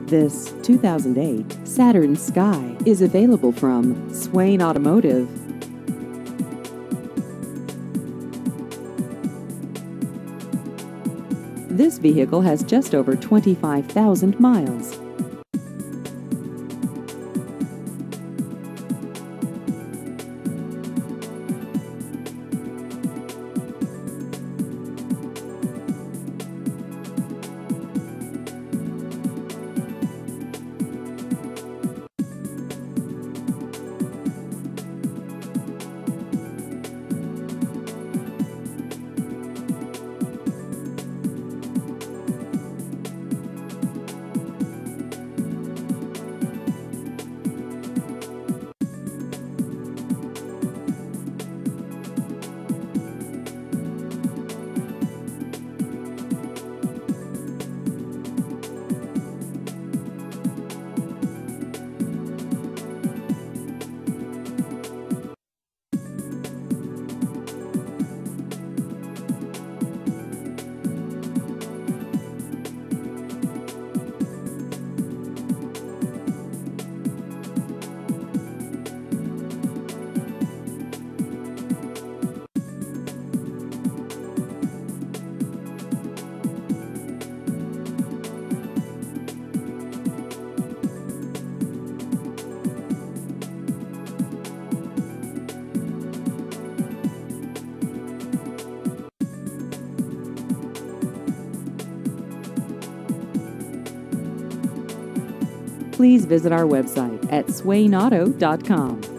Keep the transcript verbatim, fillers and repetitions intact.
This two thousand eight Saturn Sky is available from Swain Automotive. This vehicle has just over twenty-five thousand miles. Please visit our website at swain auto dot com.